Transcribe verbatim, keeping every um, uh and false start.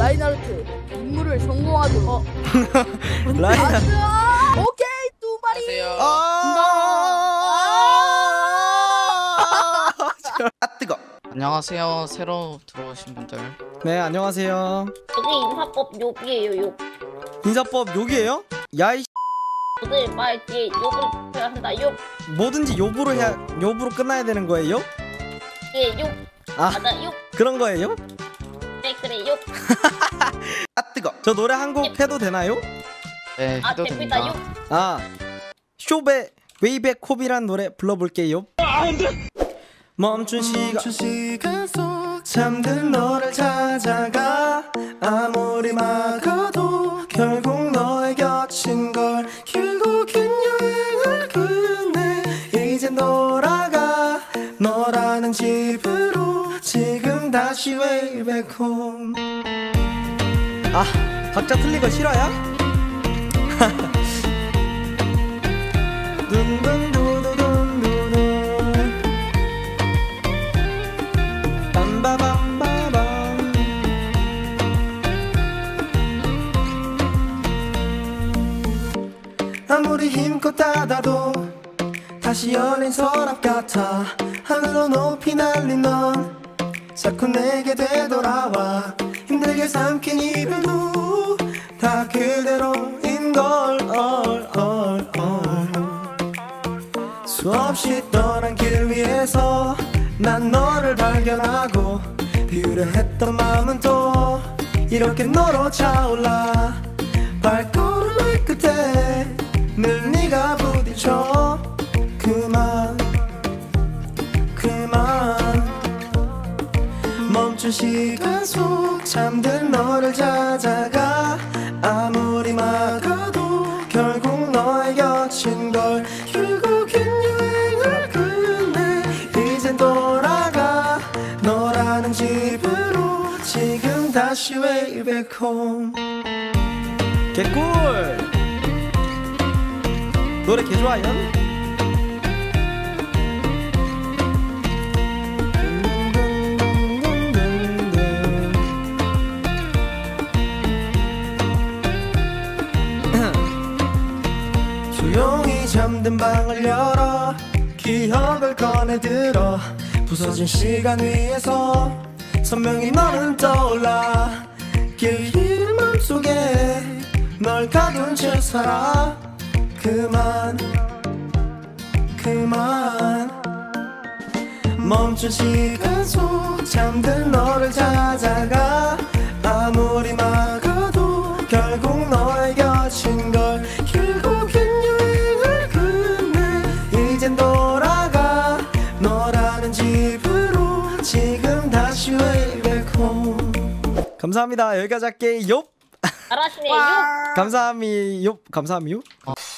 라인하르트 임무를 성공하도록. 어. 라인하르트. 오케이 두 마리. 아, 아 뜨거. 안녕하세요. 새로 들어오신 분들. 네, 안녕하세요. 여기 인사법 욕이에요, 욕. 인사법 욕이에요? 야이 오늘 말 뒤에 욕을 해야 한다, 욕. 뭐든지 욕으로 해야 욕으로 끝나야 되는 거예요? 예, 욕. 아, 맞아, 욕. 그런 거예요? 그래, 그래, 욕. 아 뜨거. 저 노래 한 곡 해도 되나요? 네, 아, 해도 됩니다, 됩니다. 욕. 아, 쇼베 웨이백 홉이란 노래 불러볼게요. 멈춘 시간, 멈춘 시간 속 잠든 너를 찾아가. 아무리 막아도 결국 너의 곁인 걸. 결국엔 여행을 끝내 이제 돌아가 너라는 집으로. 지금 다시 way back home. 아, 박자 틀린 거 싫어요? 둔둔두두둔두둔 빰바밤바밤. 아무리 힘껏 닫아도 다시 열린 서랍 같아. 하늘로 높이 날린 넌 자꾸 내게 되돌아와. 힘들게 삼킨 이별도 다 그대로인걸. all, all, all. 수없이 떠난 길 위에서 난 너를 발견하고 비우려 했던 마음은 또 이렇게 너로 차올라. 발걸음의 끝에 늘 네가 부딪혀. 그만 그만 멈춘 시간 속 잠든 너를 찾아가. 아무리 막아도 결국 너의 곁인 걸. 결국엔 여행을 끝내 이젠 돌아가 너라는 집으로. 지금 다시 way back home. 개꿀. 노래 개 좋아요. 조용히 잠든 방을 열어 기억을 꺼내들어. 부서진 시간 위에서 선명히 너는 떠올라. 길 잃은 맘속에 널 가둔 채 살아. 그만 그만 멈춘 시간 속 잠든 너를 찾아가. 아무리 막아도 결국 너의 곁인 걸. 결국엔 여행을 끝내 이젠 돌아가 너라는 집으로. 지금 다시 way back home. 감사합니다. 여기까지 할게요. 잘하시네, 욕. 감사합니다. 감사합니다.